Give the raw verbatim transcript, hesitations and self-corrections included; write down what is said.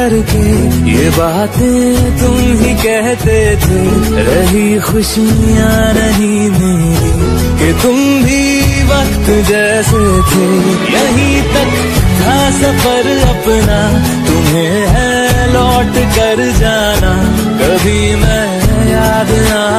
करके ये बातें तुम ही कहते थे, रही खुशियाँ नहीं मेरी कि तुम भी वक्त जैसे थे। यहीं तक था सफर अपना, तुम्हें है लौट कर जाना, कभी मैं याद ना